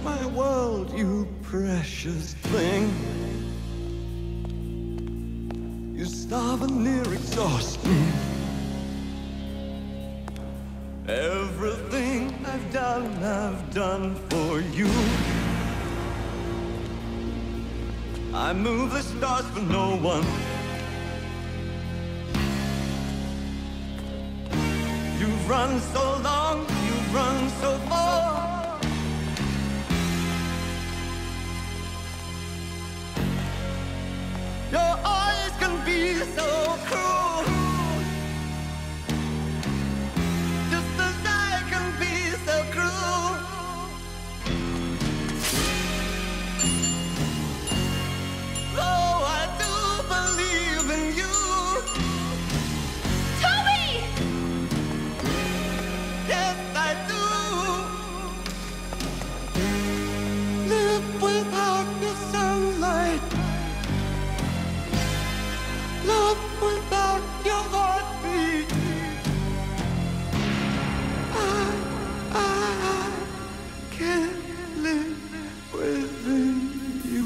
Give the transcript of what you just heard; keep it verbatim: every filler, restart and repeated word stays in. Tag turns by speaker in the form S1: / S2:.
S1: my world, you precious thing. You starve and near exhaustion. Everything I've done, I've done for you. I move the stars for no one. You've run so long, you've run so far. Your eyes can be so cruel, just as I can be so cruel. Oh, I do believe in you.
S2: Toby!
S1: Yes, I do. Live without your sunlight. Love without your heartbeat. I, I can't live within you.